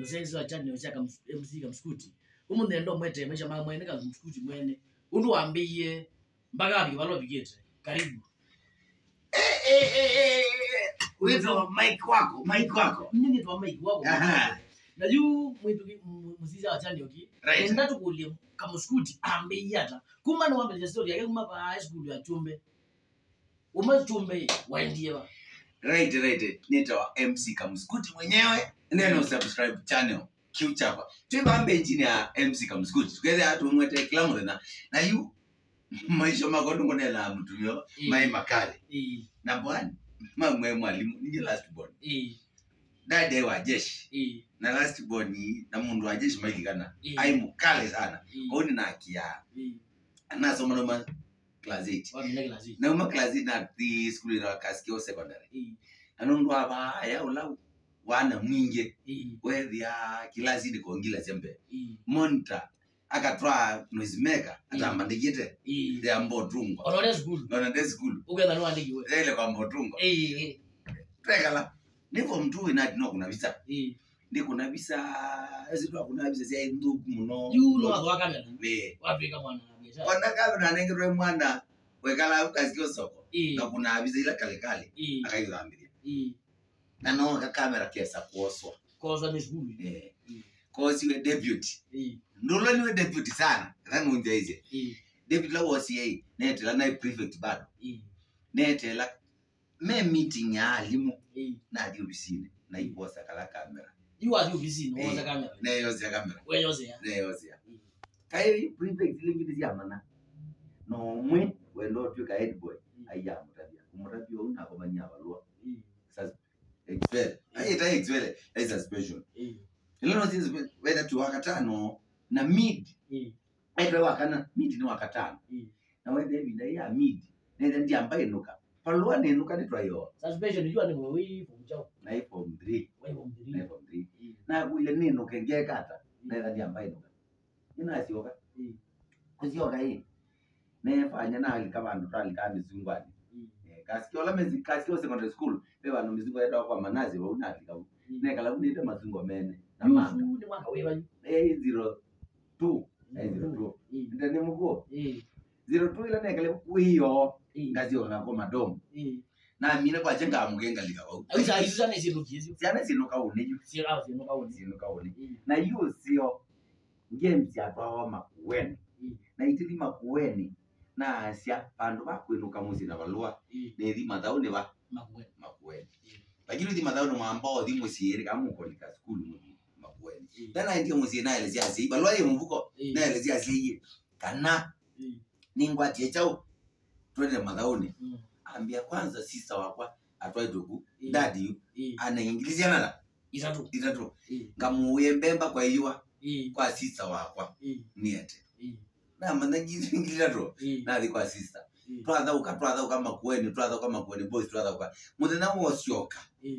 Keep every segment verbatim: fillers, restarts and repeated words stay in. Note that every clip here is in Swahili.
mzee wa chani yosha kama M C kama skuti umuntu ndo mwete mesha mama mwene kama mskuti mwene undu waambie mpaka abi balo bigete karibu eh eh eh wewe mic wako mic wako nini tu mic wako na juu mwitu mziza wa chani yoki enda tukulie kama skuti ambie hata kuma no wambe story yake kuma pa high school ya chumbe uma chumbe waendie wa right right nita M C kama skuti mwenyewe neno subscribe channel Q-chapa tuimbe engine ya M C kama skuti together hatu mwete kila na na you maisha magondo ngonela mtumio mai makale na bwana mamwe mwalimu ni last born eh dade wa jeshi eh na last born ni na mundu wa jeshi maikana ai mukale sana kwa nini na akia eh anasoma noma class eight wa mimi class eight na uma class eight na the school ya Kaskio secondary eh anundu aba ya ula wana mwinge wewe ya class ni kongila sembe monta akatwa noisemaker atambandikite the ambodrungo onole school onole school ukenda no andiki wewe ile kwa ambodrungo eh eh tekala nipo mtu inati no kuna visa eh ndi kuna visa ezitwa kuna visa sia ndugu muno you no wa kamera eh Afrika mwana biashara wana kamera nengirwe mwana wekala Kaskio soko na kuna visa ile kale kale akayurambiria eh na no ka kamera kesa kuoswa kuoswa ni school eh kosi we debut eh ndolo niwe debut sana kana unje hizi eh debut la wosi yeye netela na prefect bado eh netela me meeting ya alimu eh na dio bisine na iposa kala kamera you are you bisine woza kamera na yoza kamera we yoza ya na yoza ya kai prefect lingi ya mana no mwe we ndo tu ka head boy aya mutabia umutabia una kwa manyaba lo sasa expel aita expel is suspension eh ile no things whether tu wakatano na mid eh aita wakana mid ni wakatano eh na wewe bila ya mid nenda ndi ambaye nuka palwa ne nuka ni twayo suspension you are wewe from chao na form three wewe form three na form three na kuile neno kenge kata nenda ndi ambaye nuka ina sioka eh kusioka hii nefanya na alikabandu talikani zungwani eh Kaskio la mezi Kaskio secondary school beba no mizungu ya kwa manazi wa unatika ne kala unite mazungu mene na manga ni mwaka wewe eh zero two eh zero two ndani mko eh zero two ila ne kale kuyo ngazi ona kwa madomo eh na mina kwa jenga mugenga likawa aisa aisa ne sinukizi sana sinuka uneju sira sinuka uneju sinuka uneju na hiyo sio games ya kwa makueni na itili makueni na asia bandu bakwinuka muzi na balua ne thi mathau ne ba makueni makueni lakini thi mathau no mambao thi musiri kama uko ni ka school muzi makueni dana ndio muzi na ile sia si balua ye mvuko na ile sia si kana ningwa tie chao twende mathau ne ambia kwanza sister wakwa atwae dogu dadi ana ingilizia nala itatu itatu ngamuye mbemba kwa hiyo kwa sister wakwa niete na manangi ngilira ro na ali kwa sister twatha ukatwatha kama kueni twatha kama kueni boys twatha kwa muthena wosyoka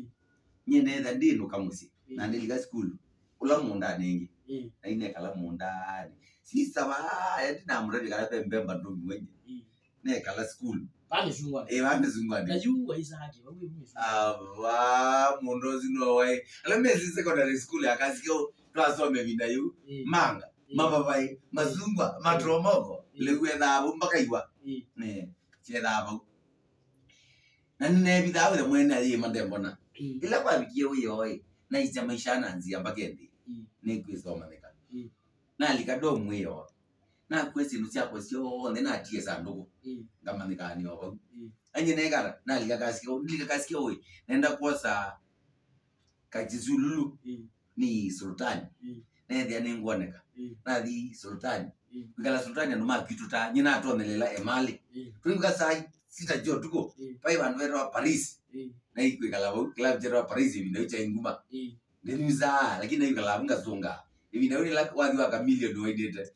nyene tha ndino kamusi na ndilika school ula munda ningi na ine kala munda sister ba yati na muradi kala pembemba ndombi wenye ne kala school bani zungwa eh bani zungwa na juu waisaki wewe mimi ah wa mundozi no wai ala mezi secondary school akazio twasome vindayu manga mababai mazungwa matromoko lewe dhabu mpaka iwa ne che dhabu na nne bidhabu da mwene ali mandembona ila kwa bikie uyo na iza maisha nanzia mpaka ndi ne kwisoma neka na likado mwiyo na kwesi nusia kwesio ne na tie sanduku ngama nikani obo anye negara na likakasikio likakasikio we nenda kosa kajizululu ni sultani ne dia ningwoneka na di sultani ngala sultani no makitu ta nyina atonelela emali twinga sai sita jo tuko pai bantu era Paris na ikwikala bo club jera Paris ibina ucha inguma neniza lakini ikala ngazunga ibina uri like wadi wa million waidete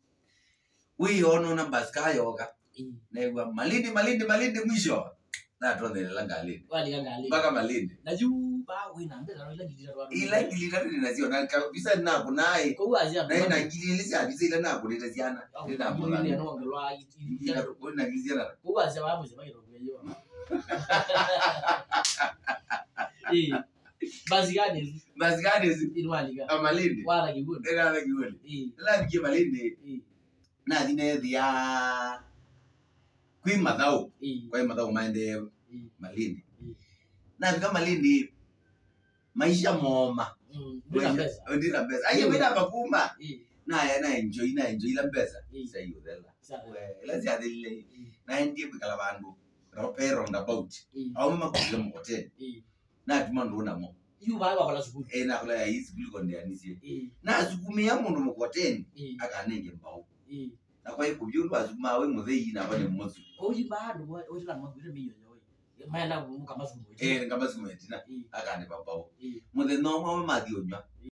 we ono na baskayo ka negwa malindi malindi malindi mwisho na atonelela ngalini wali ngalini mpaka malindi na juu ba we na mbele ila ngilira ila ila ngilira ninazio na kabisa na kunai kwa azia na ina ngililisa abisa ila na kuleta ziana ila mbona ni no ngelwa ila kuna ngilizia kwa azia ba muzi bagiro kuyewa eh Basi gani? Basi gani Inwalika. Amalindi. Wala kiguni. Era la kiguni. Eh. La biye malindi. Eh. Na dine dia Kui madau. Eh. Kwa madau maende Malindi. Eh. Na bika Malindi maisha moma. Mm. Ndina pesa. Ndina pesa. Aye wena bakuma. Eh. Na ya na enjoy na enjoy la pesa. Eh. Say you dela. Sawa. La sia dele. Na ndiye bikala bandu. Rope roundabout. Eh. Au mama kuzile mu hotel. Eh. Na tumando na mo. Yu ba ba kola sukulu. Eh na kola ya hisi kuliko ndia nisi. Eh. Na sukumia mundu mu hotel. Eh. Akanenge mbao. Eh. Na kwa hiyo kubyulu azuma we muzeyi na bane mmozu. Oyi ba ndo oyi la magwire miyo yoyi. Mayana kama sumu. Eh ngamba sumu etina. Akane babao. Eh. Muthe no mama mathi onywa.